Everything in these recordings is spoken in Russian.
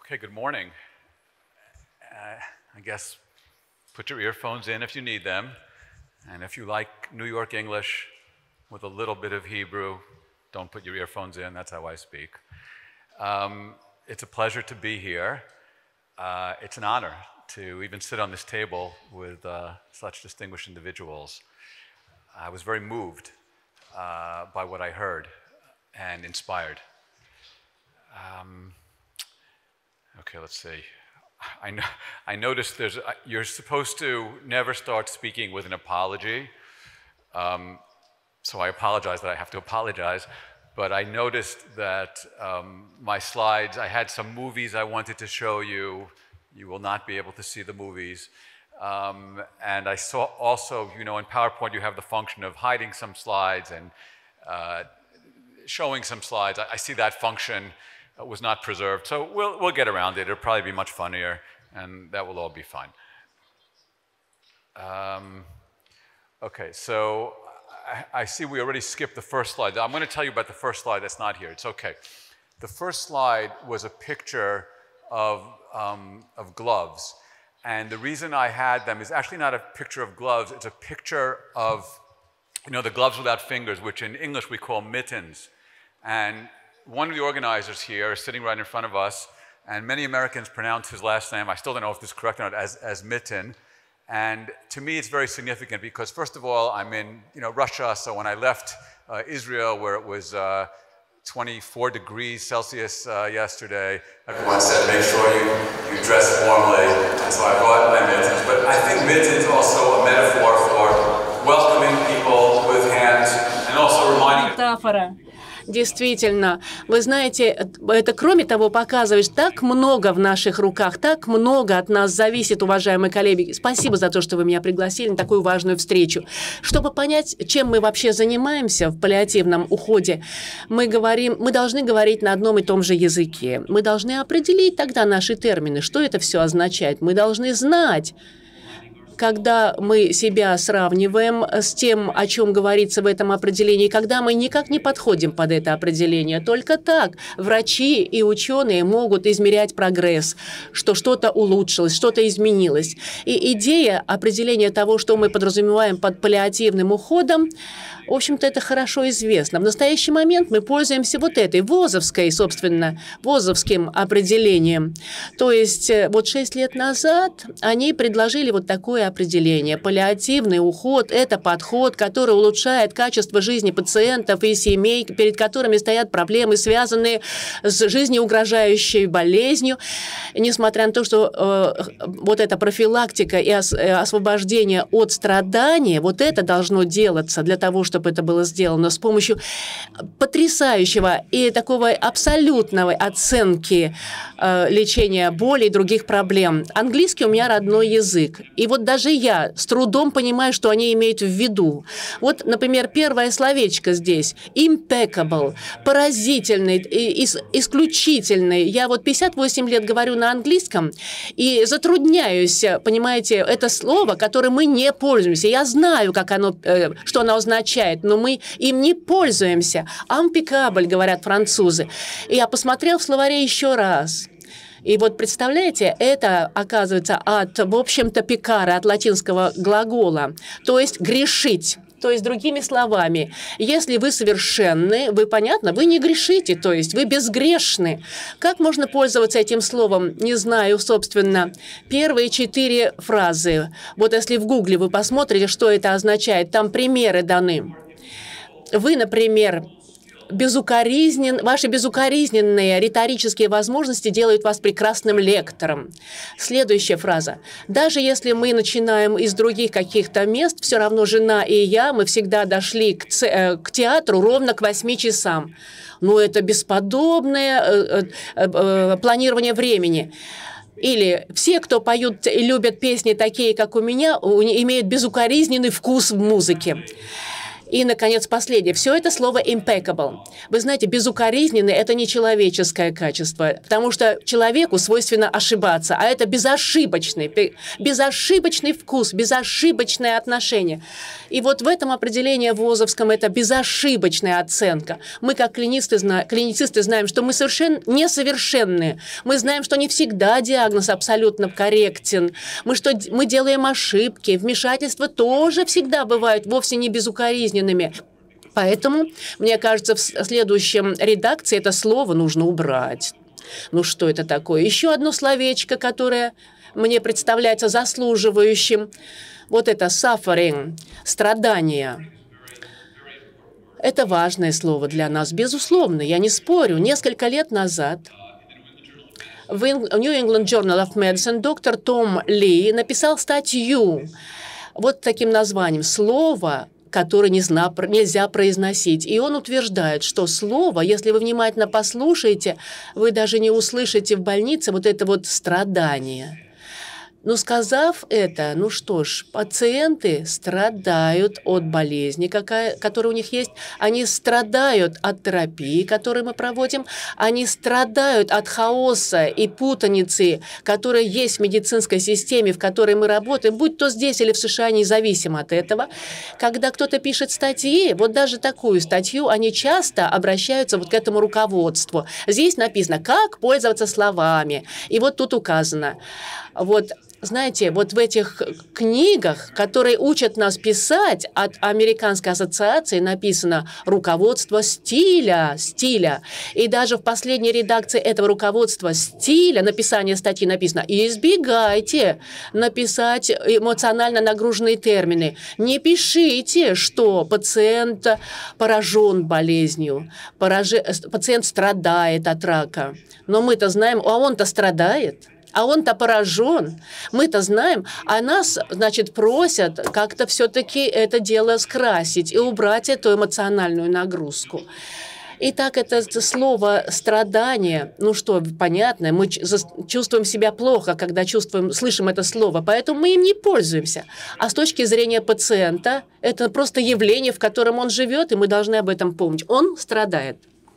Okay, good morning. I guess put your earphones in if you need them. And if you like New York English with a little bit of Hebrew, don't put your earphones in, that's how I speak. It's a pleasure to be here. It's an honor to even sit on this table with such distinguished individuals. I was very moved by what I heard and inspired. Okay, let's see. I noticed you're supposed to never start speaking with an apology. So I apologize that I have to apologize. But I noticed that my slides, I had some movies I wanted to show you. You will not be able to see the movies. And I saw also, you know, in PowerPoint you have the function of hiding some slides and showing some slides. I see that function was not preserved. So we'll get around it. It'll probably be much funnier, and that will all be fine. Okay, so I see we already skipped the first slide. I'm going to tell you about the first slide that's not here. It's okay. The first slide was a picture of gloves. And the reason I had them is actually not a picture of gloves. It's a picture of, you know, the gloves without fingers, which in English we call mittens. And one of the organizers here is sitting right in front of us, and many Americans pronounce his last name, I still don't know if this is correct or not, as Mitten. And to me it's very significant because, first of all, I'm in Russia, so when I left Israel, where it was 24 degrees Celsius yesterday, everyone said, make sure you dress warmly, and so I brought my mittens. But I think mittens also a metaphor for welcoming people with hands and also reminding them. Действительно, вы знаете, это, кроме того, показывает, так много в наших руках, так много от нас зависит, уважаемые коллеги. Спасибо за то, что вы меня пригласили на такую важную встречу. Чтобы понять, чем мы вообще занимаемся в паллиативном уходе, мы должны говорить на одном и том же языке. Мы должны определить тогда наши термины, что это все означает. Мы должны знать, когда мы себя сравниваем с тем, о чем говорится в этом определении, когда мы никак не подходим под это определение. Только так врачи и ученые могут измерять прогресс, что что-то улучшилось, что-то изменилось. И идея определения того, что мы подразумеваем под паллиативным уходом, в общем-то, это хорошо известно. В настоящий момент мы пользуемся вот этой ВОЗовским определением. То есть вот 6 лет назад они предложили вот такое определение. Паллиативный уход – это подход, который улучшает качество жизни пациентов и семей, перед которыми стоят проблемы, связанные с жизнеугрожающей болезнью. Несмотря на то, что вот эта профилактика и освобождение от страдания, вот это должно делаться для того, чтобы это было сделано с помощью потрясающего и такого абсолютной оценки лечения боли и других проблем. Английский у меня родной язык. И вот даже я с трудом понимаю, что они имеют в виду. Вот, например, первое словечко здесь. Impeccable. Поразительный, исключительный. Я вот 58 лет говорю на английском и затрудняюсь, понимаете, это слово, которым мы не пользуемся. Я знаю, что оно означает, но мы им не пользуемся. Impeccable, говорят французы. И я посмотрел в словаре еще раз. И вот представляете, это оказывается в общем-то, пекара, от латинского глагола, то есть грешить. То есть, другими словами, если вы совершенны, вы не грешите, то есть вы безгрешны. Как можно пользоваться этим словом? Не знаю, собственно. Первые 4 фразы. Вот если в Гугле вы посмотрите, что это означает, там примеры даны. Вы, например, ваши безукоризненные риторические возможности делают вас прекрасным лектором. Следующая фраза. Даже если мы начинаем из других каких-то мест, все равно жена и я, мы всегда дошли к театру ровно к 8 часам. Ну, это бесподобное планирование времени. Или все, кто поют и любят песни такие, как у меня, имеют безукоризненный вкус в музыке. И, наконец, последнее. Все это слово impeccable. Вы знаете, безукоризненный – это не человеческое качество, потому что человеку свойственно ошибаться, а это безошибочный вкус, безошибочное отношение. И вот в этом определении ВОЗовском это безошибочная оценка. Мы, как клиницисты, знаем, что мы совершенно несовершенные. Мы знаем, что не всегда диагноз абсолютно корректен. Мы делаем ошибки. Вмешательства тоже всегда бывают вовсе не безукоризненными. Поэтому, мне кажется, в следующем редакции это слово нужно убрать. Ну что это такое? Еще одно словечко, которое мне представляется заслуживающим. Вот это suffering, страдание. Это важное слово для нас, безусловно, я не спорю. Несколько лет назад в New England Journal of Medicine доктор Том Ли написал статью вот таким названием «Слово, которое нельзя произносить». И он утверждает, что слово, если вы внимательно послушаете, вы даже не услышите в больнице вот это вот страдание. Но сказав это, ну что ж, пациенты страдают от болезни, которая у них есть. Они страдают от терапии, которую мы проводим. Они страдают от хаоса и путаницы, которая есть в медицинской системе, в которой мы работаем, будь то здесь или в США, независимо от этого. Когда кто-то пишет статьи, вот даже такую статью, они часто обращаются вот к этому руководству. Здесь написано, как пользоваться словами. И вот тут указано. Вот, знаете, вот в этих книгах, которые учат нас писать, от Американской ассоциации написано «руководство стиля». И даже в последней редакции этого руководства стиля, написания статьи написано «избегайте написать эмоционально нагруженные термины». Не пишите, что пациент поражен болезнью, пациент страдает от рака. Но мы-то знаем, а он-то страдает. А он-то поражен, мы-то знаем, а нас, значит, просят как-то все-таки это дело скрасить и убрать эту эмоциональную нагрузку. Итак, это слово «страдание», ну что, понятно, мы чувствуем себя плохо, когда слышим это слово, поэтому мы им не пользуемся. А с точки зрения пациента, это просто явление, в котором он живет, и мы должны об этом помнить. Он страдает.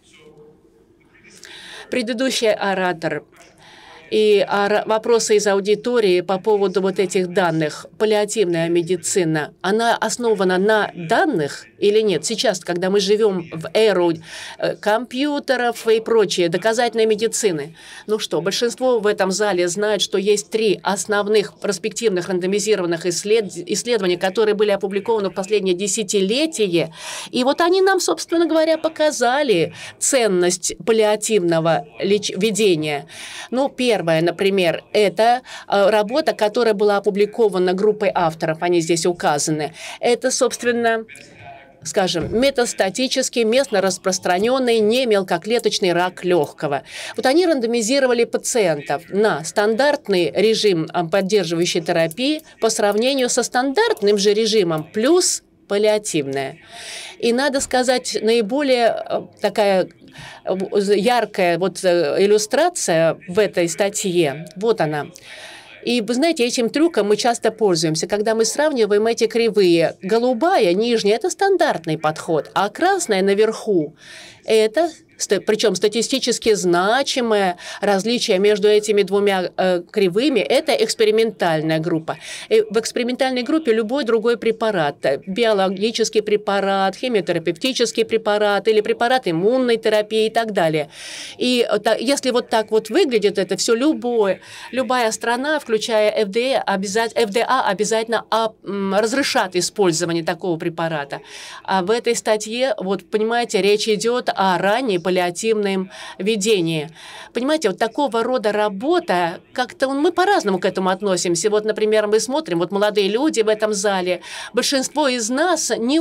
Предыдущий оратор и вопросы из аудитории по поводу вот этих данных. Паллиативная медицина, она основана на данных или нет? Сейчас, когда мы живем в эру компьютеров и прочее, доказательной медицины. Ну что, большинство в этом зале знает, что есть 3 основных проспективных рандомизированных исследования, которые были опубликованы в последнее десятилетие. И вот они нам, собственно говоря, показали ценность паллиативного ведения. Ну, первое, например, это работа, которая была опубликована группой авторов, они здесь указаны. Это, собственно, скажем, метастатический, местно распространенный немелкоклеточный рак легкого. Вот они рандомизировали пациентов на стандартный режим поддерживающей терапии по сравнению со стандартным же режимом плюс паллиативная. И надо сказать, наиболее такая яркая вот иллюстрация в этой статье, вот она. И вы знаете, этим трюком мы часто пользуемся, когда мы сравниваем эти кривые. Голубая, нижняя – это стандартный подход, а красная наверху – это, причем статистически значимое различие между этими двумя кривыми – это экспериментальная группа. И в экспериментальной группе любой другой препарат, биологический препарат, химиотерапевтический препарат или препарат иммунной терапии и так далее. И если вот так вот выглядит это все, любая страна, включая FDA, обязательно разрешат использование такого препарата. А в этой статье, вот понимаете, речь идет о ранней паллиативном ведении. Понимаете, вот такого рода работа, как-то мы по-разному к этому относимся. Вот, например, мы смотрим, вот молодые люди в этом зале, большинство из нас не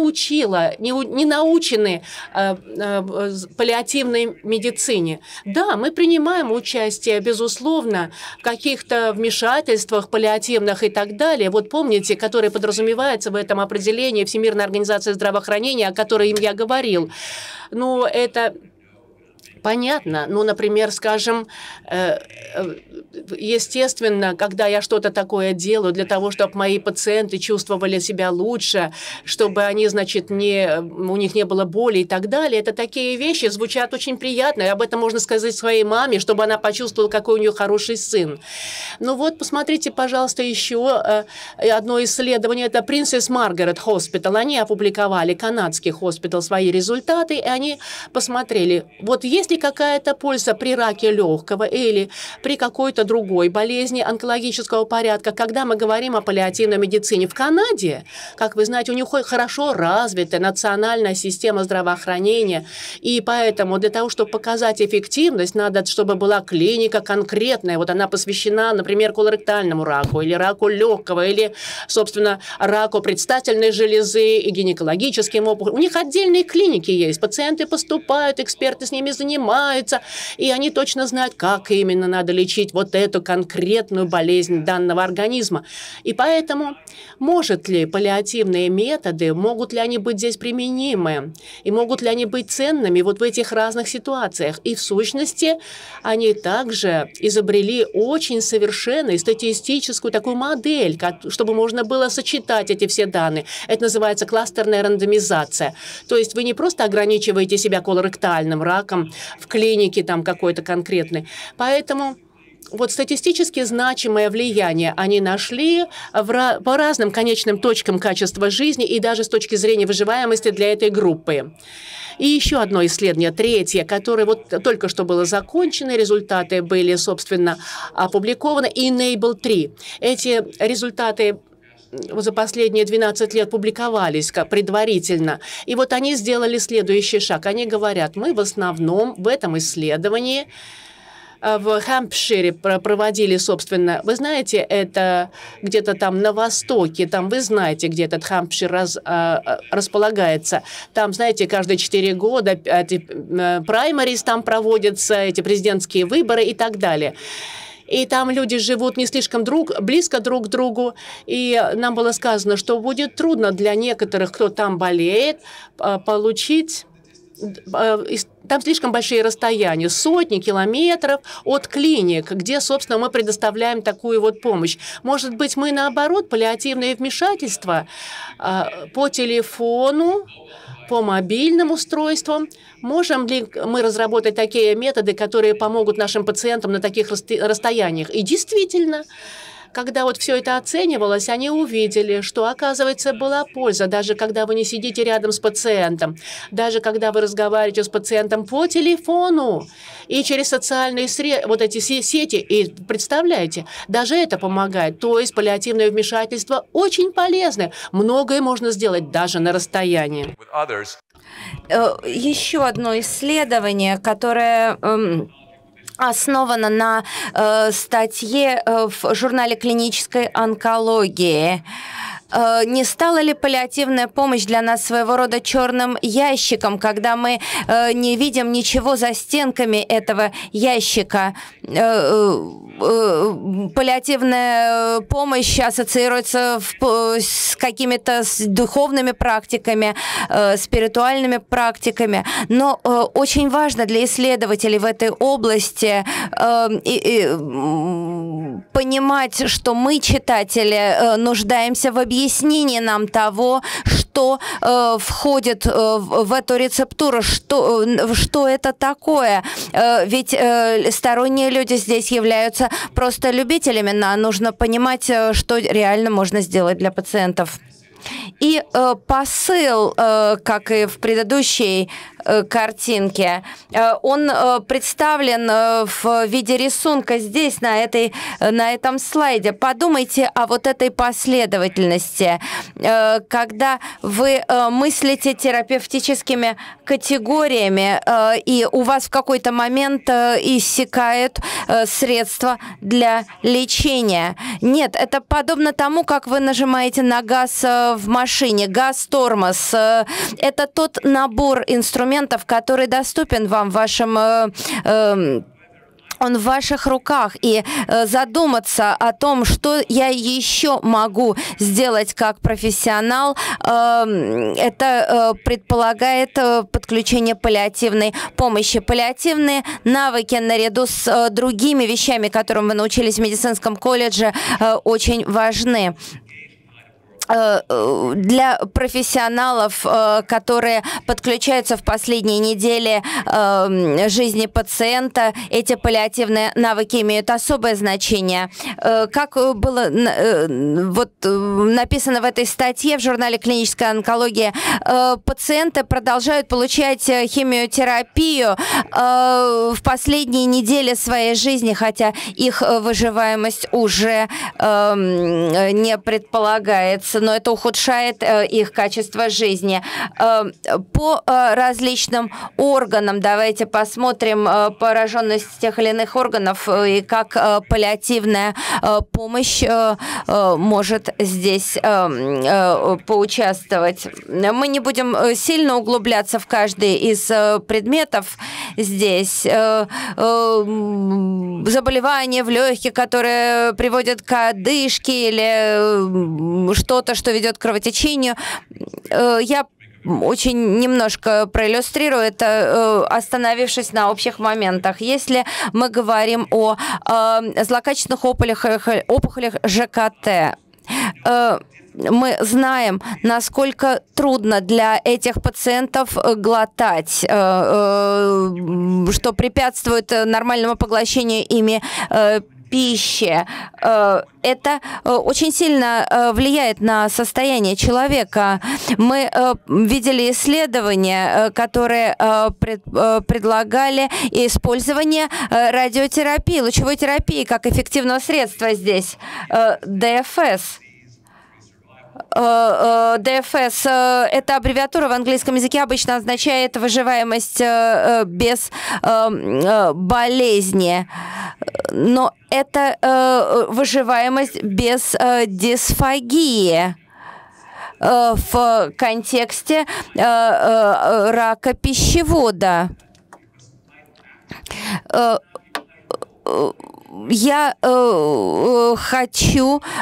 научены паллиативной медицине. Да, мы принимаем участие, безусловно, в каких-то вмешательствах паллиативных и так далее. Вот помните, которые подразумеваются в этом определении Всемирной организации здравоохранения, о которой я говорил. Но это Понятно. Ну, например, скажем, естественно, когда я что-то такое делаю для того, чтобы мои пациенты чувствовали себя лучше, чтобы они, значит, у них не было боли и так далее, это такие вещи звучат очень приятно. И об этом можно сказать своей маме, чтобы она почувствовала, какой у нее хороший сын. Ну вот, посмотрите, пожалуйста, еще одно исследование. Это Princess Margaret Hospital. Они опубликовали, канадский хоспитал, свои результаты, и они посмотрели, вот есть ли какая-то польза при раке легкого или при какой-то другой болезни онкологического порядка, когда мы говорим о паллиативной медицине. В Канаде, как вы знаете, у них хорошо развитая национальная система здравоохранения, и поэтому для того, чтобы показать эффективность, надо, чтобы была клиника конкретная. Вот она посвящена, например, колоректальному раку или раку легкого, или, собственно, раку предстательной железы и гинекологическим опухолям. У них отдельные клиники есть. Пациенты поступают, эксперты с ними занимаются, и они точно знают, как именно надо лечить вот эту конкретную болезнь данного организма. И поэтому, может ли паллиативные методы, могут ли они быть здесь применимы, и могут ли они быть ценными вот в этих разных ситуациях. И в сущности, они также изобрели очень совершенную статистическую такую модель, чтобы можно было сочетать эти все данные. Это называется кластерная рандомизация. То есть вы не просто ограничиваете себя колоректальным раком в клинике там какой-то конкретной. Поэтому вот статистически значимое влияние они нашли по разным конечным точкам качества жизни и даже с точки зрения выживаемости для этой группы. И еще одно исследование, третье, которое вот только что было закончено, результаты были, собственно, опубликованы, Enable-3. Эти результаты за последние 12 лет публиковались предварительно. И вот они сделали следующий шаг. Они говорят, мы в основном в этом исследовании в Хэмпшире проводили, собственно, вы знаете, это где-то там на востоке, там вы знаете, где этот Хэмпшир располагается. Там, знаете, каждые 4 года эти праймарис там проводятся, эти президентские выборы и так далее. И там люди живут не слишком близко друг к другу. И нам было сказано, что будет трудно для некоторых, кто там болеет, получить... Там слишком большие расстояния, сотни километров от клиник, где, собственно, мы предоставляем такую вот помощь. Может быть, мы, наоборот, паллиативные вмешательства по телефону, по мобильным устройствам. Можем ли мы разработать такие методы, которые помогут нашим пациентам на таких расстояниях? И действительно, когда вот все это оценивалось, они увидели, что, оказывается, была польза, даже когда вы не сидите рядом с пациентом, даже когда вы разговариваете с пациентом по телефону и через социальные вот эти сети, и представляете, даже это помогает. То есть паллиативное вмешательство очень полезно. Многое можно сделать даже на расстоянии. Еще одно исследование, которое... основана на статье в журнале клинической онкологии. Не стала ли паллиативная помощь для нас своего рода черным ящиком, когда мы не видим ничего за стенками этого ящика? Паллиативная помощь ассоциируется с какими-то духовными практиками, спиритуальными практиками, но очень важно для исследователей в этой области понимать, что мы, читатели, нуждаемся в объяснении нам того, что входит в эту рецептуру, что это такое. Ведь сторонние люди здесь являются просто любителями, но нужно понимать, что реально можно сделать для пациентов. И посыл, как и в предыдущей картинке, он представлен в виде рисунка здесь, на этом слайде. Подумайте о вот этой последовательности. Когда вы мыслите терапевтическими категориями, и у вас в какой-то момент иссякают средства для лечения. Нет, это подобно тому, как вы нажимаете на газ в машине, газ-тормоз. Это тот набор инструментов, который доступен вам в вашем он в ваших руках, и задуматься о том, что я еще могу сделать как профессионал, это предполагает подключение паллиативной помощи. Паллиативные навыки наряду с другими вещами, которым вы научились в медицинском колледже, очень важны. Для профессионалов, которые подключаются в последние недели жизни пациента, эти паллиативные навыки имеют особое значение. Как было написано в этой статье в журнале «Клиническая онкология», пациенты продолжают получать химиотерапию в последние недели своей жизни, хотя их выживаемость уже не предполагается, но это ухудшает их качество жизни. По различным органам давайте посмотрим пораженность тех или иных органов и как паллиативная помощь может здесь поучаствовать. Мы не будем сильно углубляться в каждый из предметов здесь. Заболевания в легких, которые приводят к одышке или что-то, что ведет к кровотечению. Я очень немножко проиллюстрирую это, остановившись на общих моментах. Если мы говорим о злокачественных опухолях ЖКТ, мы знаем, насколько трудно для этих пациентов глотать, что препятствует нормальному поглощению ими пищи. Это очень сильно влияет на состояние человека. Мы видели исследования, которые предлагали использование радиотерапии, лучевой терапии как эффективного средства здесь. ДФС. ДФС – это аббревиатура в английском языке, обычно означает выживаемость без болезни. Но это выживаемость без дисфагии в контексте рака пищевода. Я хочу,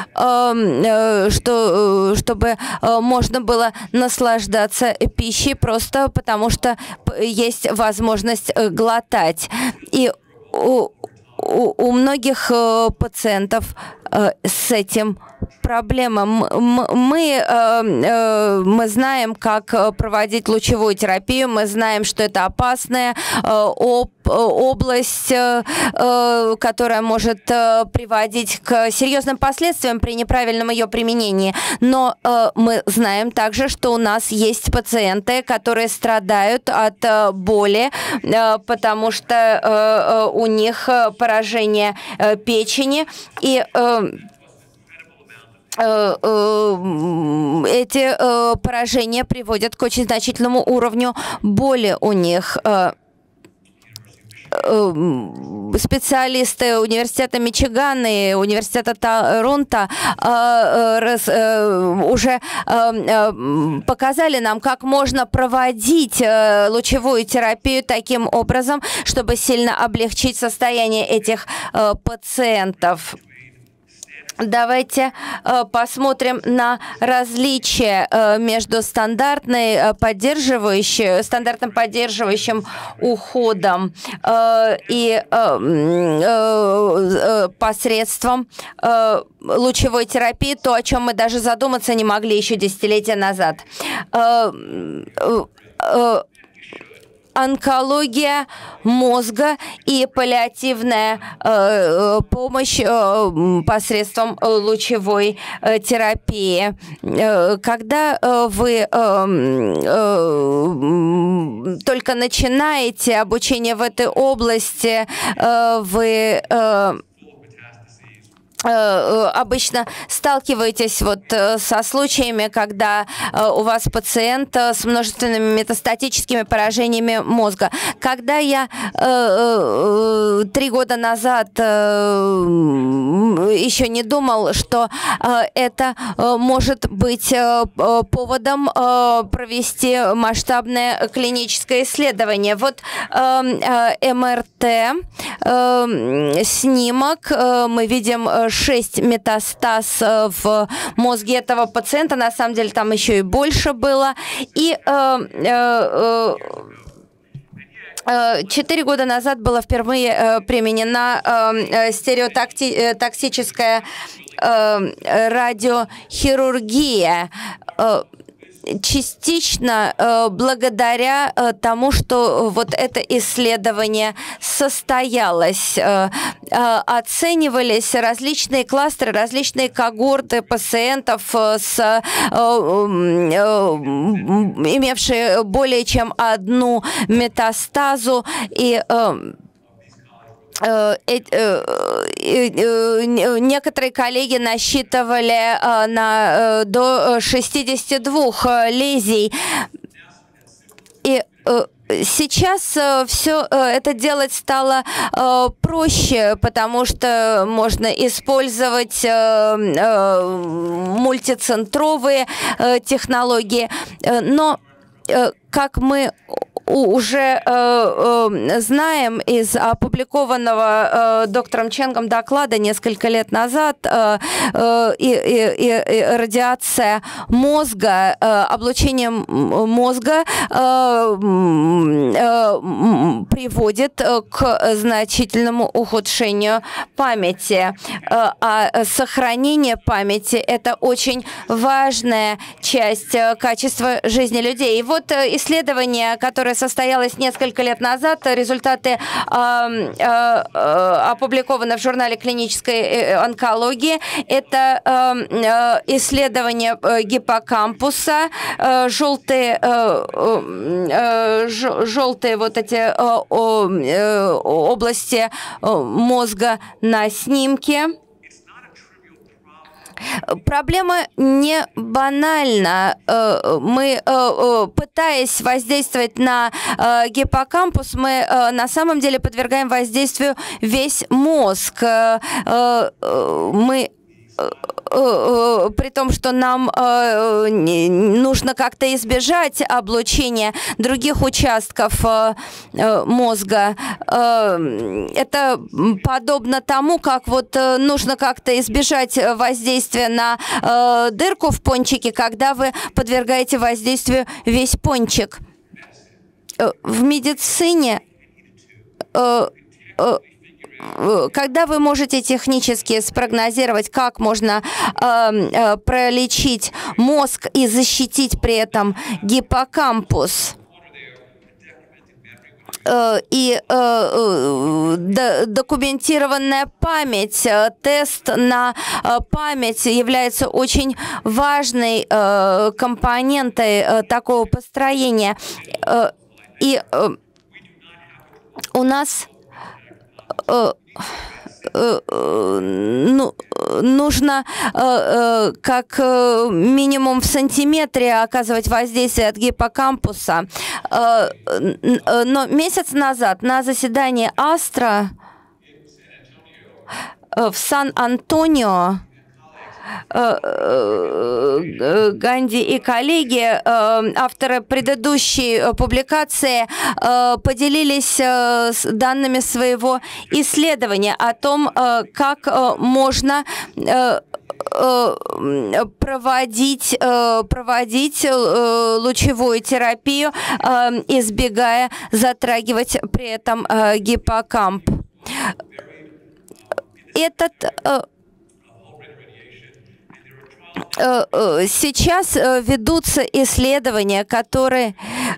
чтобы можно было наслаждаться пищей просто потому, что есть возможность глотать. И у многих пациентов с этим проблема. Мы знаем, как проводить лучевую терапию, мы знаем, что это опасная область, которая может приводить к серьезным последствиям при неправильном ее применении. Но мы знаем также, что у нас есть пациенты, которые страдают от боли, потому что у них поражение печени, и эти поражения приводят к очень значительному уровню боли у них. Специалисты университета Мичигана и университета Торонто уже показали нам, как можно проводить лучевую терапию таким образом, чтобы сильно облегчить состояние этих пациентов. Давайте посмотрим на различия между стандартным поддерживающим уходом и посредством лучевой терапии, то, о чем мы даже задуматься не могли еще десятилетия назад. Онкология мозга и паллиативная помощь посредством лучевой терапии. Когда вы только начинаете обучение в этой области, вы обычно сталкиваетесь со случаями, когда у вас пациент с множественными метастатическими поражениями мозга. Когда я 3 года назад еще не думал, что это может быть поводом провести масштабное клиническое исследование. Вот МРТ, снимок, мы видим 6 метастаз в мозге этого пациента, на самом деле там еще и больше было. И 4 года назад была впервые применена стереотоксическая радиохирургия. Частично благодаря тому, что вот это исследование состоялось, оценивались различные кластеры, различные когорты пациентов, имевшие более чем одну метастазу, и некоторые коллеги насчитывали до 62 лезий. И сейчас все это делать стало проще, потому что можно использовать мультицентровые технологии. Но, как мы уже знаем из опубликованного доктором Ченгом доклада несколько лет назад, и радиация мозга, облучение мозга приводит к значительному ухудшению памяти. А сохранение памяти – это очень важная часть качества жизни людей. И вот исследование, которое состоялось несколько лет назад, результаты опубликованы в журнале клинической онкологии. Это исследование гиппокампуса, желтые вот эти области мозга на снимке. Проблема не банальна. Мы, пытаясь воздействовать на гиппокампус, мы на самом деле подвергаем воздействию весь мозг. Мы при том, что нам нужно как-то избежать облучения других участков мозга. Это подобно тому, как вот нужно как-то избежать воздействия на дырку в пончике, когда вы подвергаете воздействию весь пончик. В медицине когда вы можете технически спрогнозировать, как можно пролечить мозг и защитить при этом гиппокампус, и документированная память, тест на память является очень важной компонентой такого построения. И у нас нужно как минимум в сантиметре оказывать воздействие от гиппокампуса. Но месяц назад на заседании Астра в Сан-Антонио Ганди и коллеги, авторы предыдущей публикации, поделились данными своего исследования о том, как можно проводить лучевую терапию, избегая затрагивать при этом гиппокамп. Сейчас ведутся исследования, которые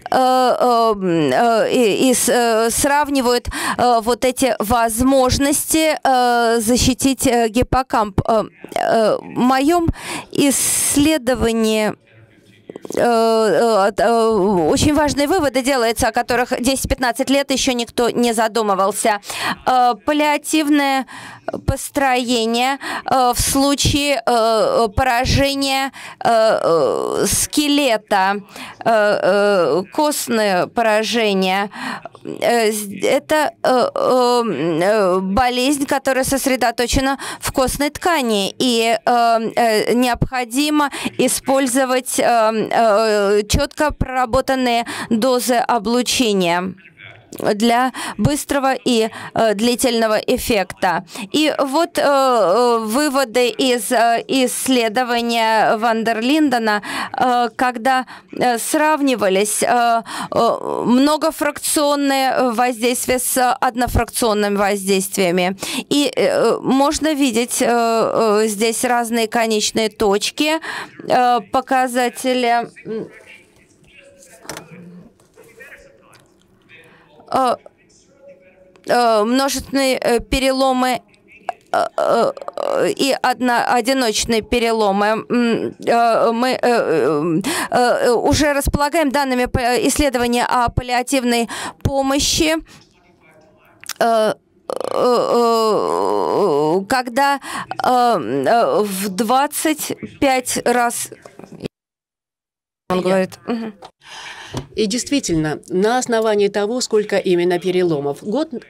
сравнивают вот эти возможности защитить гиппокамп. В моем исследовании очень важные выводы делаются, о которых 10-15 лет еще никто не задумывался. Паллиативное построение в случае поражения скелета, костное поражение. Это болезнь, которая сосредоточена в костной ткани, и необходимо использовать четко проработанные дозы облучения для быстрого и длительного эффекта. И вот выводы из исследования Вандерлиндена, когда сравнивались многофракционные воздействия с однофракционными воздействиями. И можно видеть здесь разные конечные точки, показатели множественные переломы и одиночные переломы. Мы уже располагаем данными исследования о паллиативной помощи, когда в 25 раз... Он говорит... И действительно, на основании того, сколько именно переломов.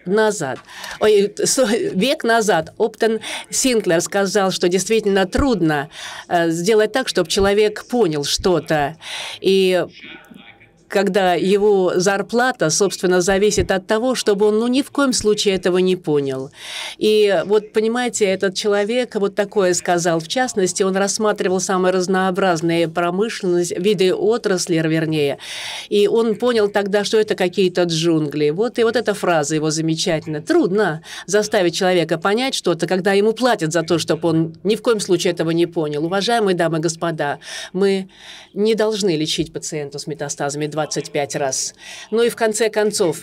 Век назад Оптон Синклер сказал, что действительно трудно сделать так, чтобы человек понял что-то. И когда его зарплата, собственно, зависит от того, чтобы он, ни в коем случае этого не понял. И вот, понимаете, этот человек вот такое сказал. В частности, он рассматривал самые разнообразные промышленности, виды отрасли, вернее. И он понял тогда, что это какие-то джунгли. Вот и вот эта фраза его замечательная. Трудно заставить человека понять что-то, когда ему платят за то, чтобы он ни в коем случае этого не понял. Уважаемые дамы и господа, мы не должны лечить пациента с метастазами 25 раз. Ну и в конце концов,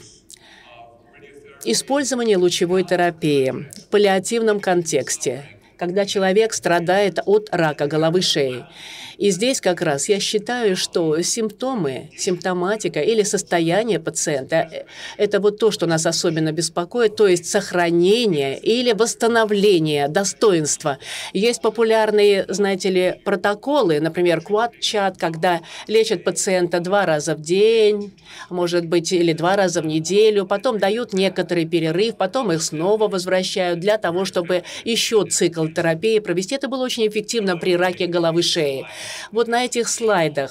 использование лучевой терапии в паллиативном контексте, когда человек страдает от рака головы шеи. И здесь как раз я считаю, что симптомы, симптоматика или состояние пациента – это вот то, что нас особенно беспокоит, то есть сохранение или восстановление достоинства. Есть популярные, знаете ли, протоколы, например, QuadChat, когда лечат пациента 2 раза в день, может быть, или 2 раза в неделю, потом дают некоторый перерыв, потом их снова возвращают для того, чтобы еще цикл терапии провести. Это было очень эффективно при раке головы шеи. Вот на этих слайдах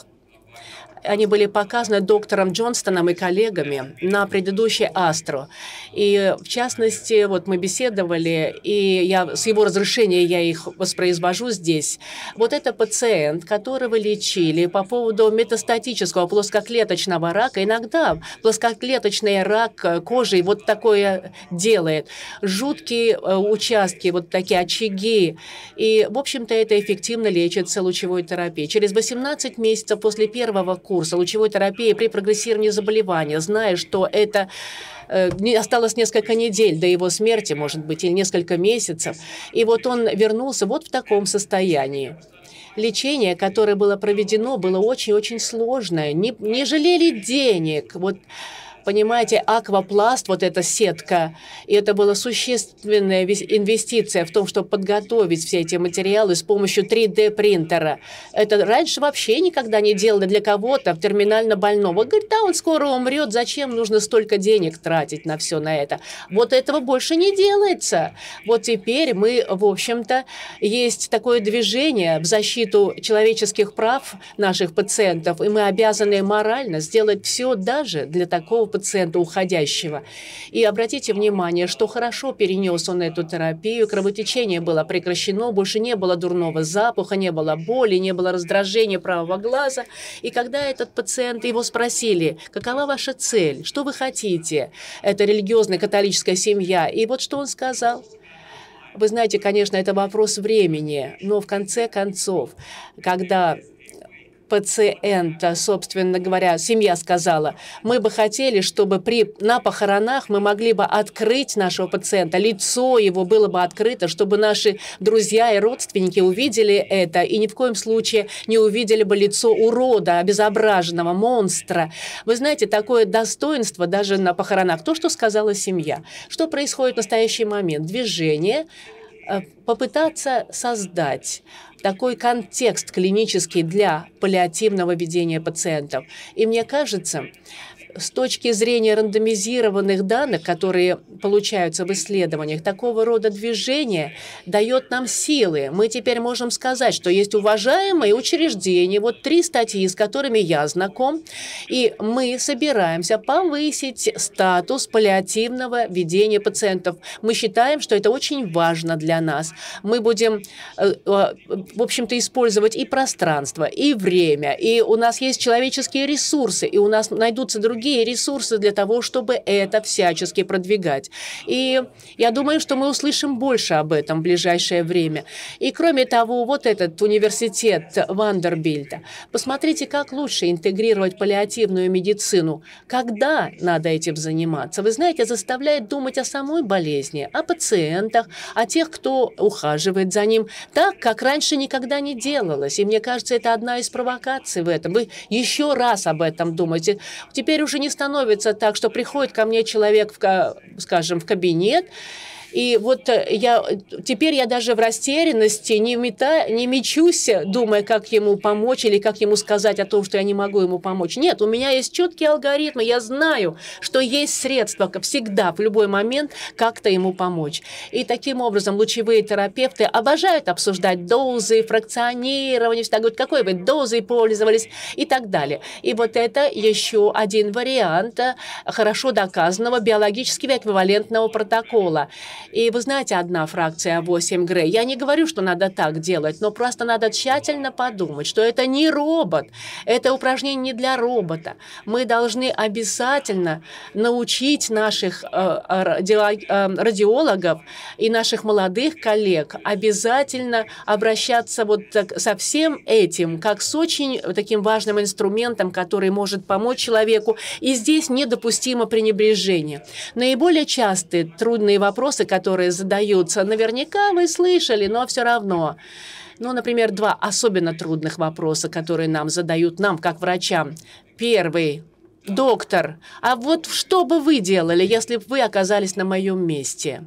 они были показаны доктором Джонстоном и коллегами на предыдущей Астро. И, в частности, вот мы беседовали, и с его разрешения я их воспроизвожу здесь. Вот это пациент, которого лечили по поводу метастатического плоскоклеточного рака. Иногда плоскоклеточный рак кожи вот такое делает. Жуткие участки, вот такие очаги. И, в общем-то, это эффективно лечится лучевой терапией. Через 18 месяцев после первого курса лучевой терапии при прогрессировании заболевания, зная, что это осталось несколько недель до его смерти, может быть, или несколько месяцев, и вот он вернулся вот в таком состоянии. Лечение, которое было проведено, было очень-очень сложное. Не жалели денег. Вот, понимаете, аквапласт, вот эта сетка, и это была существенная инвестиция в том, чтобы подготовить все эти материалы с помощью 3D-принтера. Это раньше вообще никогда не делали для кого-то, в терминально больного. Говорит, да, он скоро умрет, зачем нужно столько денег тратить на все на это? Вот этого больше не делается. Вот теперь мы, в общем-то, есть такое движение в защиту человеческих прав наших пациентов, и мы обязаны морально сделать все даже для такого пациента уходящего. И обратите внимание, что хорошо перенес он эту терапию, кровотечение было прекращено, больше не было дурного запаха, не было боли, не было раздражения правого глаза. И когда этот пациент, его спросили, какова ваша цель, что вы хотите? Это религиозная католическая семья. И вот что он сказал. Вы знаете, конечно, это вопрос времени, но в конце концов, когда пациента, собственно говоря, семья сказала, мы бы хотели, чтобы на похоронах мы могли бы открыть нашего пациента, лицо его было бы открыто, чтобы наши друзья и родственники увидели это и ни в коем случае не увидели бы лицо урода, обезображенного, монстра. Вы знаете, такое достоинство даже на похоронах, то, что сказала семья. Что происходит в настоящий момент? Движение, попытаться создать такой контекст клинический для паллиативного ведения пациентов. И мне кажется, с точки зрения рандомизированных данных, которые получаются в исследованиях, такого рода движение дает нам силы. Мы теперь можем сказать, что есть уважаемые учреждения, вот 3 статьи, с которыми я знаком, и мы собираемся повысить статус паллиативного ведения пациентов. Мы считаем, что это очень важно для нас. Мы будем, в общем-то, использовать и пространство, и время, и у нас есть человеческие ресурсы, и у нас найдутся другие ресурсы для того, чтобы это всячески продвигать. И я думаю, что мы услышим больше об этом в ближайшее время. И кроме того, вот этот университет Вандербильта, посмотрите, как лучше интегрировать паллиативную медицину. Когда надо этим заниматься? Вы знаете, заставляет думать о самой болезни, о пациентах, о тех, кто ухаживает за ним, так, как раньше никогда не делалось. И мне кажется, это одна из провокаций в этом. Вы еще раз об этом думаете. Теперь уже не становится так, что приходит ко мне человек, скажем, в кабинет, и вот теперь я даже в растерянности не мечусь, думая, как ему помочь или как ему сказать о том, что я не могу ему помочь. Нет, у меня есть четкие алгоритмы, я знаю, что есть средства всегда, в любой момент, как-то ему помочь. И таким образом лучевые терапевты обожают обсуждать дозы, фракционирование, всегда говорят, какой вы дозой пользовались и так далее. И вот это еще один вариант хорошо доказанного биологически эквивалентного протокола. И вы знаете, одна фракция 8 Грей. Я не говорю, что надо так делать, но просто надо тщательно подумать, что это не робот, это упражнение не для робота. Мы должны обязательно научить наших радиологов и наших молодых коллег обязательно обращаться вот со всем этим, как с очень таким важным инструментом, который может помочь человеку. И здесь недопустимо пренебрежение. Наиболее частые трудные вопросы, которые задаются, наверняка вы слышали, но все равно. Ну, например, 2 особенно трудных вопроса, которые нам задают, нам, как врачам. Первый. Доктор, а вот что бы вы делали, если бы вы оказались на моем месте?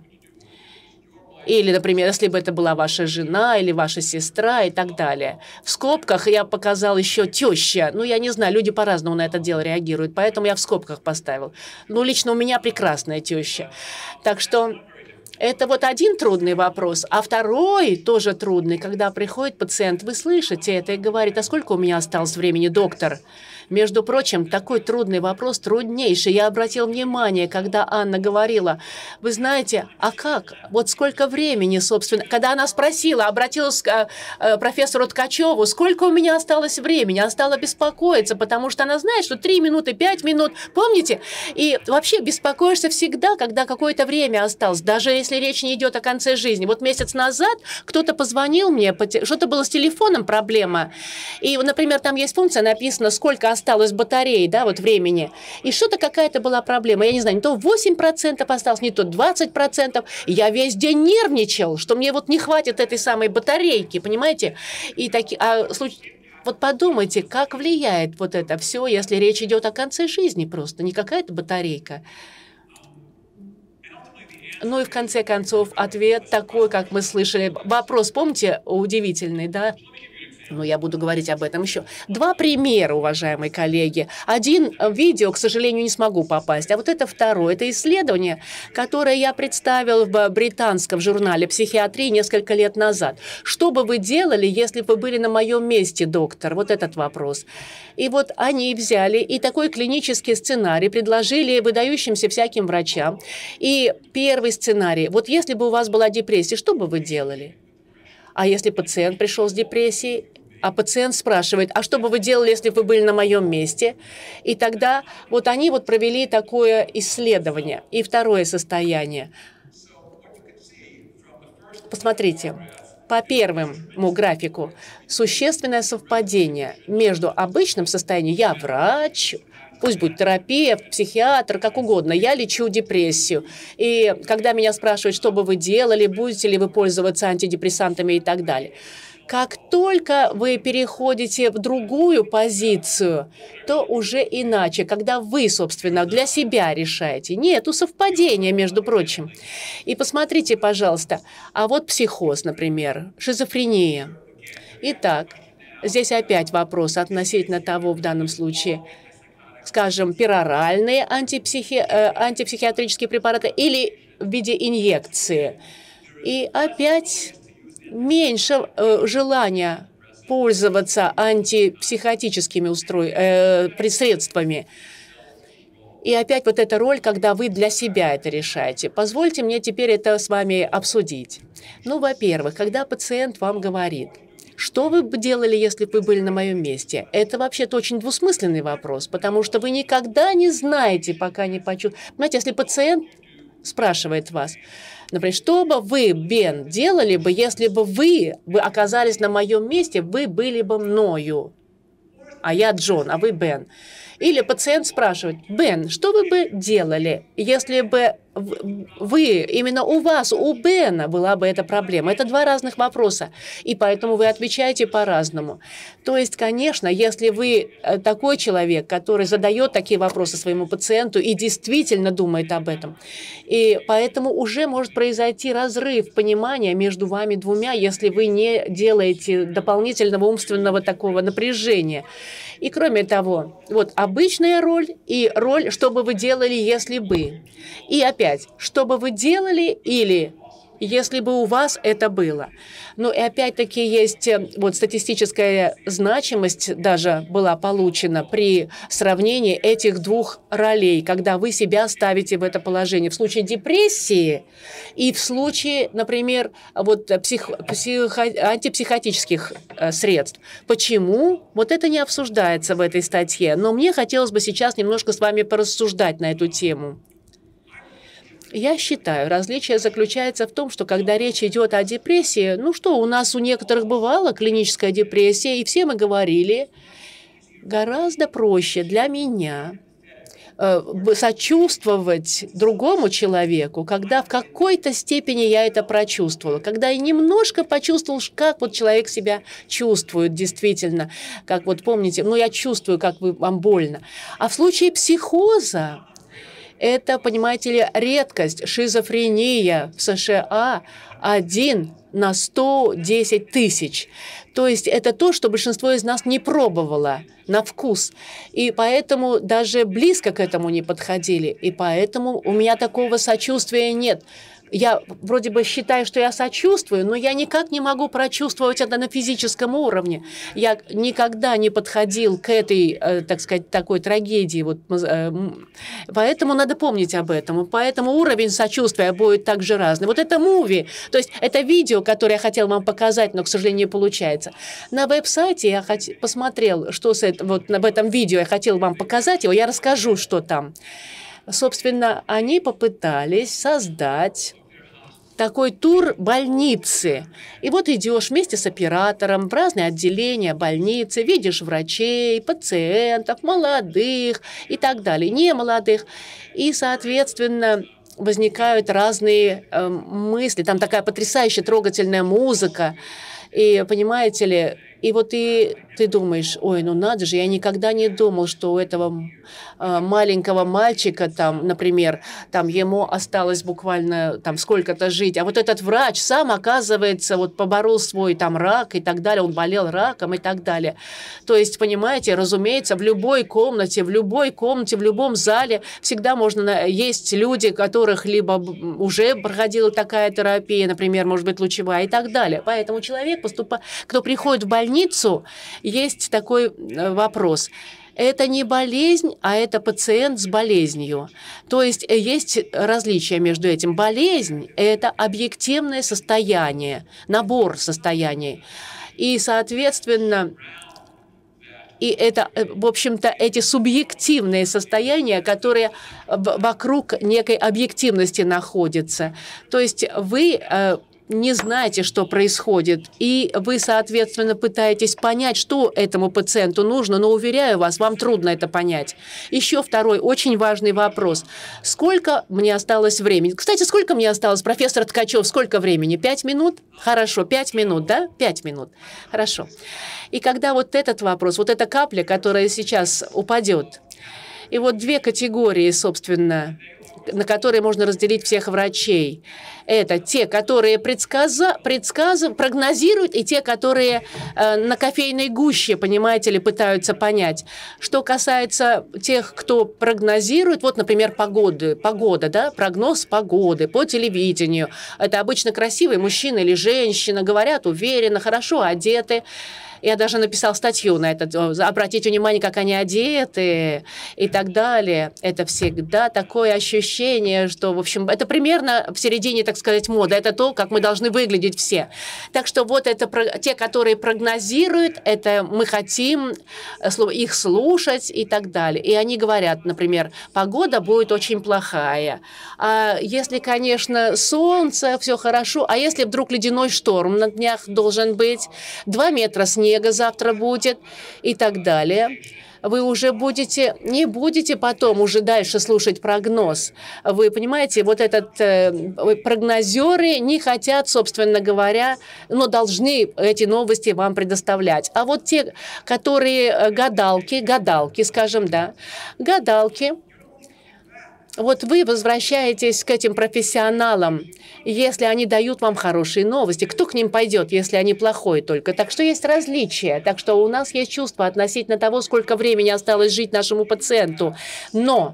Или, например, если бы это была ваша жена или ваша сестра и так далее. В скобках я показал еще теща. Ну, я не знаю, люди по-разному на это дело реагируют, поэтому я в скобках поставил. Ну, лично у меня прекрасная теща. Так что это вот один трудный вопрос. А второй тоже трудный, когда приходит пациент, вы слышите это и говорит, а сколько у меня осталось времени, доктор? Между прочим, такой трудный вопрос, труднейший. Я обратил внимание, когда Анна говорила, вы знаете, а как? Вот сколько времени, собственно? Когда она спросила, обратилась к профессору Ткачеву, сколько у меня осталось времени? Она стала беспокоиться, потому что она знает, что 3 минуты, 5 минут, помните? И вообще беспокоишься всегда, когда какое-то время осталось, даже если речь не идет о конце жизни. Вот месяц назад кто-то позвонил мне, что-то было с телефоном, проблема. И, например, там есть функция, написано, сколько осталось батареи, да, вот времени. И что-то какая-то была проблема. Я не знаю, не то 8% осталось, не то 20%. Я весь день нервничал, что мне вот не хватит этой самой батарейки, понимаете? И вот подумайте, как влияет вот это все, если речь идет о конце жизни просто, не какая-то батарейка. Ну и в конце концов ответ такой, как мы слышали. Вопрос, помните, удивительный, да? Ну, я буду говорить об этом еще. 2 примера, уважаемые коллеги. Один видео, к сожалению, не смогу попасть, а вот это второе. Это исследование, которое я представил в британском журнале «Психиатрии» несколько лет назад. Что бы вы делали, если бы вы были на моем месте, доктор? Вот этот вопрос. И вот они взяли и такой клинический сценарий предложили выдающимся всяким врачам. И первый сценарий. Вот если бы у вас была депрессия, что бы вы делали? А если пациент пришел с депрессией, а пациент спрашивает, а что бы вы делали, если бы вы были на моем месте? И тогда вот они вот провели такое исследование. И второе состояние. Посмотрите, по первому графику существенное совпадение между обычным состоянием «я врач», пусть будет терапевт, психиатр, как угодно, я лечу депрессию. И когда меня спрашивают, что бы вы делали, будете ли вы пользоваться антидепрессантами и так далее. Как только вы переходите в другую позицию, то уже иначе, когда вы, собственно, для себя решаете. Нету совпадения, между прочим. И посмотрите, пожалуйста, а вот психоз, например, шизофрения. Итак, здесь опять вопрос относительно того в данном случае, скажем, пероральные антипсихиатрические препараты или в виде инъекции. И опять меньше желания пользоваться антипсихотическими средствами. И опять вот эта роль, когда вы для себя это решаете. Позвольте мне теперь это с вами обсудить. Ну, во-первых, когда пациент вам говорит, что вы бы делали, если бы вы были на моем месте? Это вообще-то очень двусмысленный вопрос, потому что вы никогда не знаете, пока не почувствуете. Понимаете, если пациент спрашивает вас, например, что бы вы, Бен, делали бы, если бы вы оказались на моем месте, вы были бы мною, а я Джон, а вы Бен. Или пациент спрашивает, Бен, что вы бы делали, если бы вы, именно у вас, у Бена была бы эта проблема? Это два разных вопроса, и поэтому вы отвечаете по-разному. То есть, конечно, если вы такой человек, который задает такие вопросы своему пациенту и действительно думает об этом, и поэтому уже может произойти разрыв понимания между вами двумя, если вы не делаете дополнительного умственного такого напряжения. И кроме того, вот обычная роль и роль, что бы вы делали, если бы. И опять, что бы вы делали или если бы у вас это было. Ну и опять-таки есть вот статистическая значимость даже была получена при сравнении этих двух ролей, когда вы себя ставите в это положение. В случае депрессии и в случае, например, вот антипсихотических средств. Почему? Вот это не обсуждается в этой статье, но мне хотелось бы сейчас немножко с вами порассуждать на эту тему. Я считаю, различие заключается в том, что когда речь идет о депрессии, ну что, у нас у некоторых бывала клиническая депрессия, и все мы говорили, гораздо проще для меня сочувствовать другому человеку, когда в какой-то степени я это прочувствовала, когда я немножко почувствовала, как вот человек себя чувствует действительно, как вот помните, ну я чувствую, как вам больно. А в случае психоза, это, понимаете ли, редкость, шизофрения в США 1 на 110 тысяч. То есть это то, что большинство из нас не пробовало на вкус. И поэтому даже близко к этому не подходили. И поэтому у меня такого сочувствия нет. Я вроде бы считаю, что я сочувствую, но я никак не могу прочувствовать это на физическом уровне. Я никогда не подходил к этой, так сказать, такой трагедии. Вот, поэтому надо помнить об этом. Поэтому уровень сочувствия будет также разный. Вот это муви, то есть это видео, которое я хотел вам показать, но, к сожалению, не получается. На веб-сайте я посмотрел, что вот в этом видео я хотел вам показать его, я расскажу, что там. Собственно, они попытались создать такой тур больницы. И вот идешь вместе с оператором в разные отделения больницы, видишь врачей, пациентов, молодых и так далее, не молодых. И, соответственно, возникают разные мысли. Там такая потрясающая трогательная музыка. И, понимаете ли, и вот ты думаешь, ой, ну надо же, я никогда не думал, что у этого маленького мальчика, там, например, там ему осталось буквально там сколько-то жить, а вот этот врач сам, оказывается, вот поборол свой там рак и так далее, он болел раком и так далее. То есть, понимаете, разумеется, в любой комнате, в любом зале всегда можно, есть люди, которых либо уже проходила такая терапия, например, может быть, лучевая и так далее. Поэтому человек, кто приходит в больницу, есть такой вопрос. Это не болезнь, а это пациент с болезнью. То есть есть различия между этим. Болезнь – это объективное состояние, набор состояний. И, соответственно, и это, в общем-то, эти субъективные состояния, которые вокруг некой объективности находятся. То есть вы не знаете, что происходит, и вы, соответственно, пытаетесь понять, что этому пациенту нужно, но, уверяю вас, вам трудно это понять. Еще второй очень важный вопрос. Сколько мне осталось времени? Кстати, сколько мне осталось, профессор Ткачев, сколько времени? 5 минут? Хорошо, 5 минут, да? 5 минут. Хорошо. И когда вот этот вопрос, вот эта капля, которая сейчас упадет, и вот две категории, собственно, на которые можно разделить всех врачей. Это те, которые прогнозируют, и те, которые на кофейной гуще, понимаете ли, пытаются понять. Что касается тех, кто прогнозирует, вот, например, погода, да, прогноз погоды по телевидению. Это обычно красивый мужчина или женщина, говорят уверенно, хорошо одеты. Я даже написал статью на это. Обратите внимание, как они одеты и так далее. Это всегда такое ощущение, что, в общем, это примерно в середине, так сказать, моды. Это то, как мы должны выглядеть все. Так что вот это те, которые прогнозируют, это мы хотим их слушать и так далее. И они говорят, например, погода будет очень плохая. А если, конечно, солнце, все хорошо. А если вдруг ледяной шторм на днях должен быть, 2 метра снега завтра будет и так далее. Вы уже не будете потом уже дальше слушать прогноз. Вы понимаете, вот прогнозеры не хотят, собственно говоря, но должны эти новости вам предоставлять. А вот те, которые гадалки, скажем, да, гадалки, вот вы возвращаетесь к этим профессионалам, если они дают вам хорошие новости. Кто к ним пойдет, если они плохой только? Так что есть различия. Так что у нас есть чувство относительно того, сколько времени осталось жить нашему пациенту. Но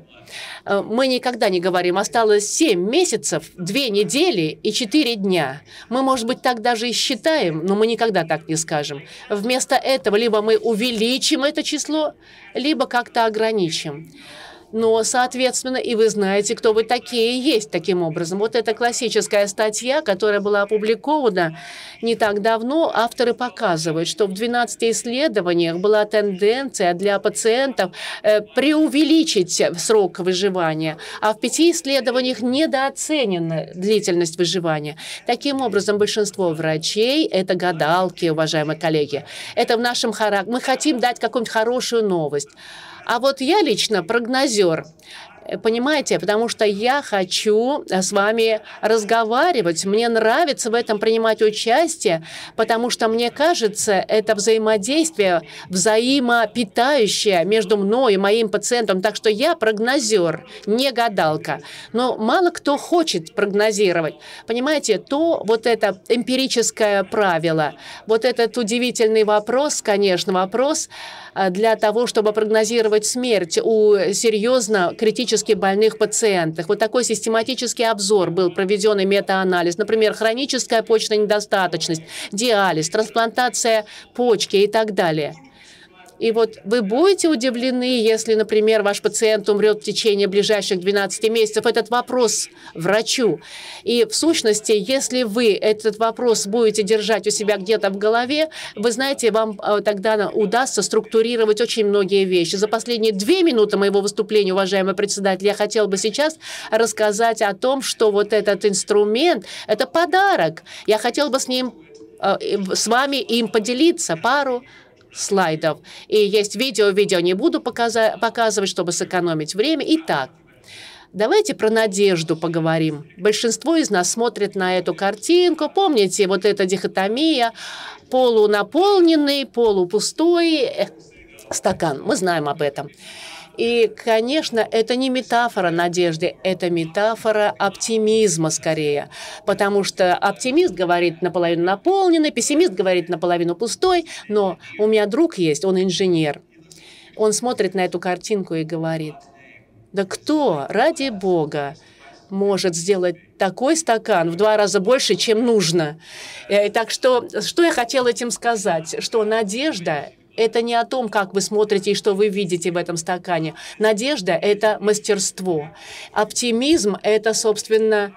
мы никогда не говорим, осталось 7 месяцев, 2 недели и 4 дня. Мы, может быть, так даже и считаем, но мы никогда так не скажем. Вместо этого либо мы увеличим это число, либо как-то ограничим. Но, соответственно, и вы знаете, кто вы такие есть таким образом. Вот эта классическая статья, которая была опубликована не так давно, авторы показывают, что в 12 исследованиях была тенденция для пациентов преувеличить срок выживания, а в 5 исследованиях недооценена длительность выживания. Таким образом, большинство врачей – это гадалки, уважаемые коллеги. Это в нашем характере. Мы хотим дать какую-нибудь хорошую новость. А вот я лично прогнозер, понимаете, потому что я хочу с вами разговаривать, мне нравится в этом принимать участие, потому что, мне кажется, это взаимодействие взаимопитающее между мной и моим пациентом. Так что я прогнозер, не гадалка. Но мало кто хочет прогнозировать. Понимаете, вот это эмпирическое правило, вот этот удивительный вопрос, конечно, вопрос для того, чтобы прогнозировать смерть у серьезно критически больных пациентов. Вот такой систематический обзор был проведен и метаанализ. Например, хроническая почечная недостаточность, диализ, трансплантация почки и так далее. И вот вы будете удивлены, если, например, ваш пациент умрет в течение ближайших 12 месяцев. Этот вопрос врачу. И в сущности, если вы этот вопрос будете держать у себя где-то в голове, вы знаете, вам тогда удастся структурировать очень многие вещи. За последние 2 минуты моего выступления, уважаемый председатель, я хотела бы сейчас рассказать о том, что вот этот инструмент – это подарок. Я хотела бы с вами им поделиться пару слайдов. И есть видео не буду показывать, чтобы сэкономить время. Итак, давайте про надежду поговорим. Большинство из нас смотрит на эту картинку. Помните, вот эта дихотомия, полунаполненный, полупустой стакан. Мы знаем об этом. И, конечно, это не метафора надежды, это метафора оптимизма скорее. Потому что оптимист говорит наполовину наполненный, пессимист говорит наполовину пустой. Но у меня друг есть, он инженер. Он смотрит на эту картинку и говорит: да кто, ради Бога, может сделать такой стакан в 2 раза больше, чем нужно? Так что я хотела этим сказать? Что надежда – это не о том, как вы смотрите и что вы видите в этом стакане. Надежда – это мастерство. Оптимизм – это, собственно,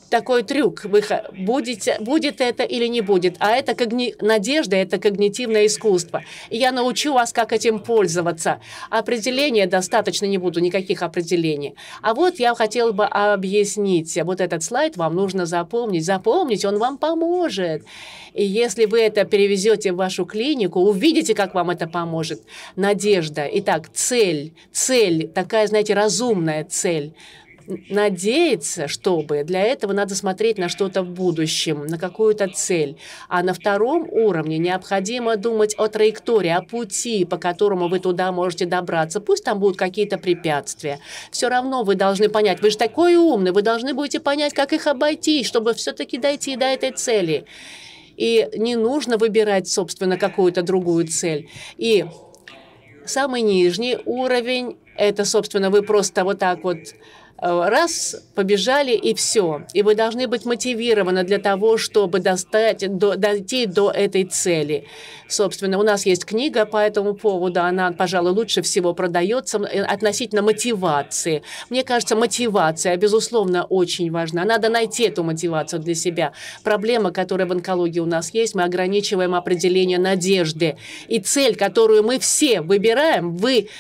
такой трюк. Будет это или не будет. А это надежда, это когнитивное искусство. И я научу вас, как этим пользоваться. Определения достаточно, не буду никаких определений. А вот я хотела бы объяснить. Вот этот слайд вам нужно запомнить. Запомнить, он вам поможет. И если вы это перевезете в вашу клинику, увидите, как вам это поможет. Надежда. Итак, цель. Цель, такая, знаете, разумная цель. Надеяться, чтобы для этого надо смотреть на что-то в будущем, на какую-то цель. А на втором уровне необходимо думать о траектории, о пути, по которому вы туда можете добраться. Пусть там будут какие-то препятствия. Все равно вы должны понять, вы же такой умный, вы должны будете понять, как их обойти, чтобы все-таки дойти до этой цели. И не нужно выбирать, собственно, какую-то другую цель. И самый нижний уровень – это, собственно, вы просто вот так вот раз, побежали, и все. И вы должны быть мотивированы для того, чтобы дойти до этой цели. Собственно, у нас есть книга по этому поводу, она, пожалуй, лучше всего продается относительно мотивации. Мне кажется, мотивация, безусловно, очень важна. Надо найти эту мотивацию для себя. Проблема, которая в онкологии у нас есть, мы ограничиваем определение надежды. И цель, которую мы все выбираем,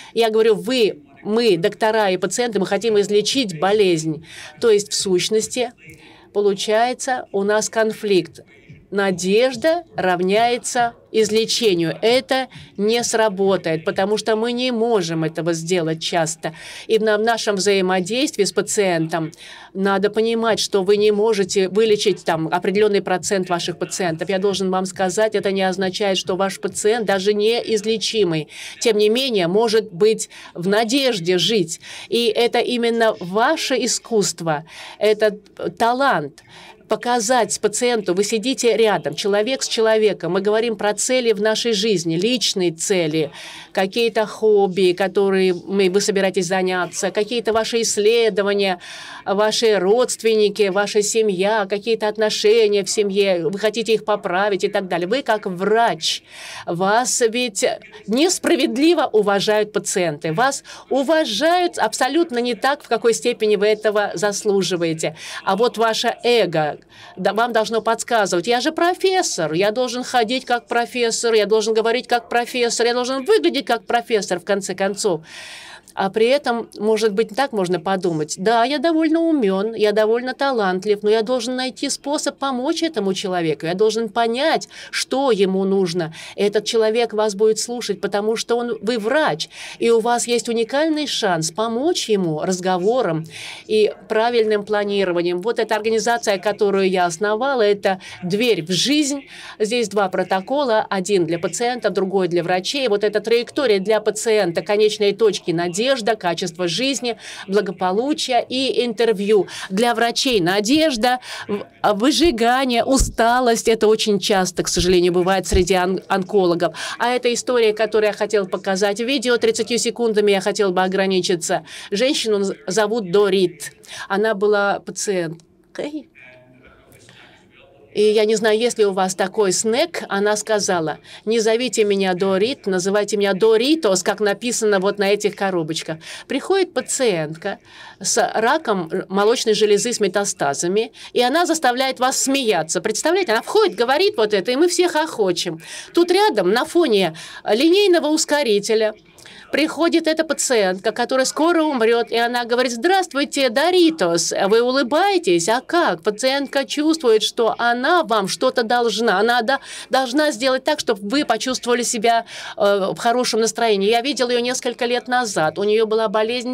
мы, доктора и пациенты, мы хотим излечить болезнь. То есть, в сущности, получается, у нас конфликт. Надежда равняется излечению. Это не сработает, потому что мы не можем этого сделать часто. И в нашем взаимодействии с пациентом надо понимать, что вы не можете вылечить там определенный процент ваших пациентов. Я должен вам сказать, это не означает, что ваш пациент даже неизлечимый. Тем не менее, может быть в надежде жить. И это именно ваше искусство, это талант. Показать пациенту, вы сидите рядом, человек с человеком, мы говорим про цели в нашей жизни, личные цели, какие-то хобби, которые вы собираетесь заняться, какие-то ваши исследования, ваши родственники, ваша семья, какие-то отношения в семье, вы хотите их поправить и так далее. Вы как врач, вас ведь несправедливо уважают пациенты, вас уважают абсолютно не так, в какой степени вы этого заслуживаете. А вот ваше эго, вам должно подсказывать, я же профессор, я должен ходить как профессор, я должен говорить как профессор, я должен выглядеть как профессор, в конце концов. А при этом, может быть, так можно подумать, да, я довольно умен, я довольно талантлив, но я должен найти способ помочь этому человеку, я должен понять, что ему нужно. И этот человек вас будет слушать, потому что вы врач, и у вас есть уникальный шанс помочь ему разговором и правильным планированием. Вот эта организация, которую я основала, это «Дверь в жизнь». Здесь два протокола, один для пациента, другой для врачей. Вот эта траектория для пациента, конечные точки надежды, качество жизни, благополучие и интервью. Для врачей надежда, выжигание, усталость. Это очень часто, к сожалению, бывает среди онкологов. А это история, которую я хотела показать в видео. 30 секундами я хотела бы ограничиться. Женщину зовут Дорит. Она была пациенткой. И я не знаю, есть ли у вас такой снэк. Она сказала, не зовите меня Дорит, называйте меня Доритос, как написано вот на этих коробочках. Приходит пациентка с раком молочной железы с метастазами, и она заставляет вас смеяться. Представляете, она входит, говорит вот это, и мы все хохочем. Тут рядом, на фоне линейного ускорителя, приходит эта пациентка, которая скоро умрет, и она говорит, здравствуйте, Доритос, вы улыбаетесь, а как? Пациентка чувствует, что она вам что-то должна, она должна сделать так, чтобы вы почувствовали себя в хорошем настроении. Я видела ее несколько лет назад, у нее была болезнь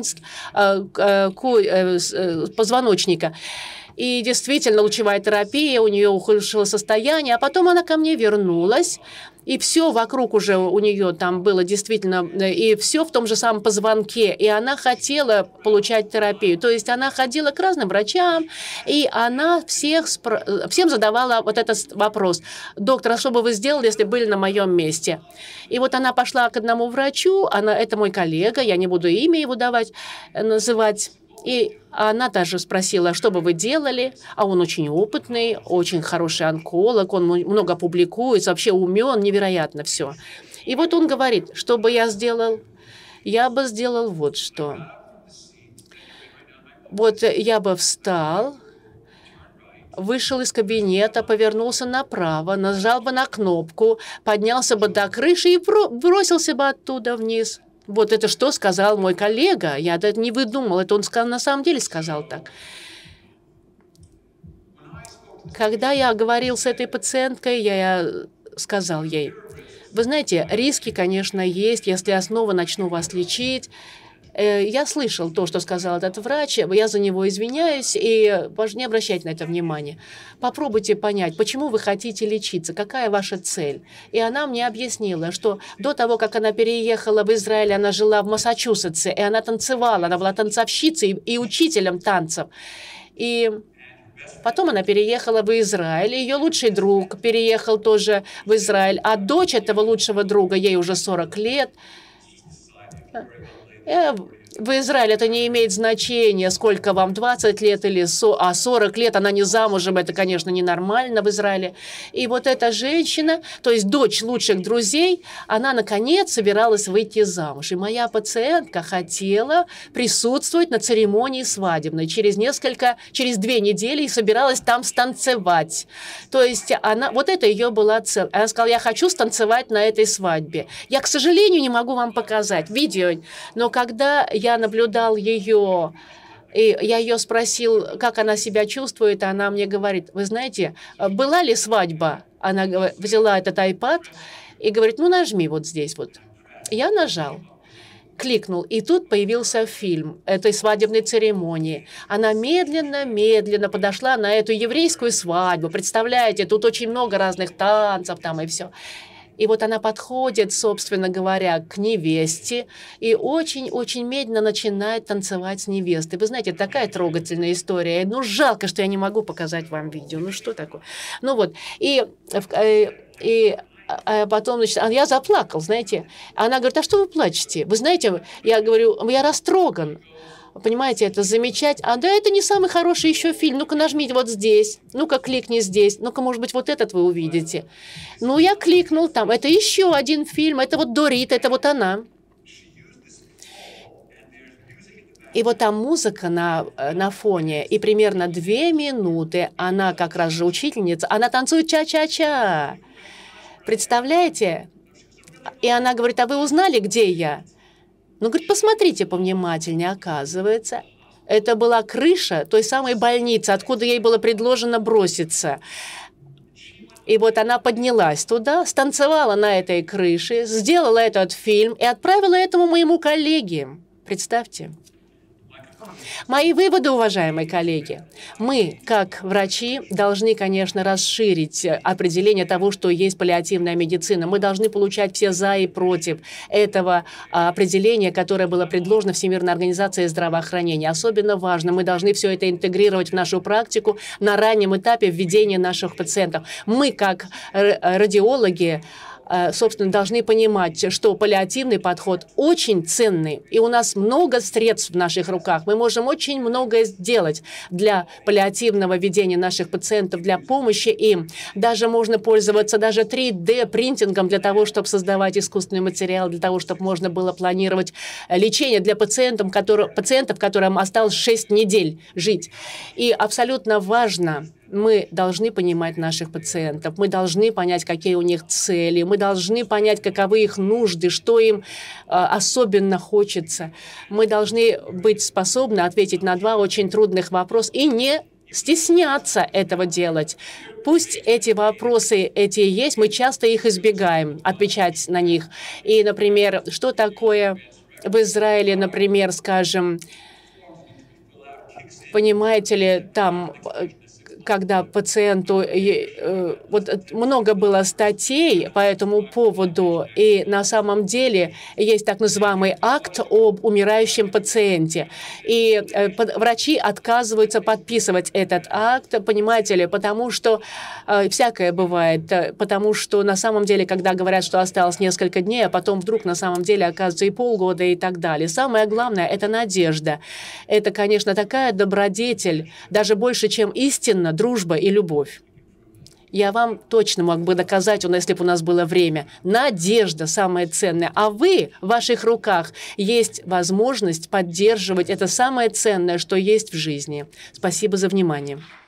позвоночника. И действительно, лучевая терапия, у нее ухудшилось состояние, а потом она ко мне вернулась, и все вокруг уже у нее там было действительно, и все в том же самом позвонке, и она хотела получать терапию. То есть она ходила к разным врачам, и она всем задавала вот этот вопрос. Доктор, а что бы вы сделали, если были на моем месте? И вот она пошла к одному врачу, это мой коллега, я не буду имя его называть. И она даже спросила, что бы вы делали, а он очень опытный, очень хороший онколог, он много публикует, вообще умен, невероятно все. И вот он говорит, что бы я сделал? Я бы сделал вот что. Вот я бы встал вышел из кабинета, повернулся направо, нажал бы на кнопку, поднялся бы до крыши и бросился бы оттуда вниз. Вот это что сказал мой коллега. Я это не выдумал, это он на самом деле сказал так. Когда я говорил с этой пациенткой, я сказал ей: вы знаете, риски, конечно, есть, если я снова начну вас лечить. Я слышал то, что сказал этот врач, я за него извиняюсь, и не обращайте на это внимания. Попробуйте понять, почему вы хотите лечиться, какая ваша цель. И она мне объяснила, что до того, как она переехала в Израиль, она жила в Массачусетсе, и она танцевала, она была танцовщицей и учителем танцев. И потом она переехала в Израиль, ее лучший друг переехал тоже в Израиль, а дочь этого лучшего друга, ей уже 40 лет, в Израиле это не имеет значения, сколько вам, 20 лет или 40 лет, она не замужем, это, конечно, ненормально в Израиле. И вот эта женщина, то есть дочь лучших друзей, она, наконец, собиралась выйти замуж. И моя пациентка хотела присутствовать на церемонии свадебной. Через 2 недели и собиралась там станцевать. То есть она, вот это ее была цель. Она сказала: я хочу станцевать на этой свадьбе. Я, к сожалению, не могу вам показать видео, но когда я наблюдал ее, и я ее спросил, как она себя чувствует, и она мне говорит: вы знаете, была ли свадьба? Она взяла этот iPad и говорит: ну нажми вот здесь вот. Я нажал, кликнул, и тут появился фильм этой свадебной церемонии. Она медленно подошла на эту еврейскую свадьбу. Представляете, тут очень много разных танцев там и все. И вот она подходит, собственно говоря, к невесте и очень-очень медленно начинает танцевать с невестой. Вы знаете, такая трогательная история. Ну, жалко, что я не могу показать вам видео. Ну, что такое? Ну, вот. Потом, значит, я заплакал, знаете. Она говорит: а что вы плачете? Вы знаете, я говорю: я растроган. Понимаете, это замечать. А да, это не самый хороший еще фильм. Ну-ка нажмите вот здесь. Ну-ка кликни здесь. Ну-ка, может быть, вот этот вы увидите. Ну, я кликнул там. Это еще один фильм. Это вот Дорит, это вот она. И вот там музыка на фоне. И примерно 2 минуты она как раз же учительница. Она танцует ча-ча-ча. Представляете? И она говорит: а вы узнали, где я? Ну, говорит, посмотрите повнимательнее. Оказывается, это была крыша той самой больницы, откуда ей было предложено броситься. И вот она поднялась туда, станцевала на этой крыше, сделала этот фильм и отправила этому моему коллеге. Представьте. Мои выводы, уважаемые коллеги. Мы, как врачи, должны, конечно, расширить определение того, что есть паллиативная медицина. Мы должны получать все за и против этого определения, которое было предложено Всемирной организацией здравоохранения. Особенно важно, мы должны все это интегрировать в нашу практику на раннем этапе введения наших пациентов. Мы, как радиологи, собственно, должны понимать, что паллиативный подход очень ценный, и у нас много средств в наших руках. Мы можем очень многое сделать для паллиативного ведения наших пациентов, для помощи им. Даже можно пользоваться даже 3D-принтингом для того, чтобы создавать искусственный материал, для того, чтобы можно было планировать лечение для пациентов, которым осталось 6 недель жить. И абсолютно важно, мы должны понимать наших пациентов, мы должны понять, какие у них цели, мы должны понять, каковы их нужды, что им особенно хочется. Мы должны быть способны ответить на 2 очень трудных вопроса и не стесняться этого делать. Пусть эти вопросы эти есть, мы часто их избегаем, отвечать на них. И, например, что такое в Израиле, например, скажем, понимаете ли, там, когда пациенту... Вот много было статей по этому поводу, и на самом деле есть так называемый акт об умирающем пациенте. И врачи отказываются подписывать этот акт, понимаете ли, потому что всякое бывает, потому что на самом деле, когда говорят, что осталось несколько дней, а потом вдруг на самом деле оказывается и полгода и так далее. Самое главное – это надежда. Это, конечно, такая добродетель, даже больше, чем истина, дружба и любовь. Я вам точно мог бы доказать, если бы у нас было время. Надежда самая ценная. А вы, в ваших руках, есть возможность поддерживать это самое ценное, что есть в жизни. Спасибо за внимание.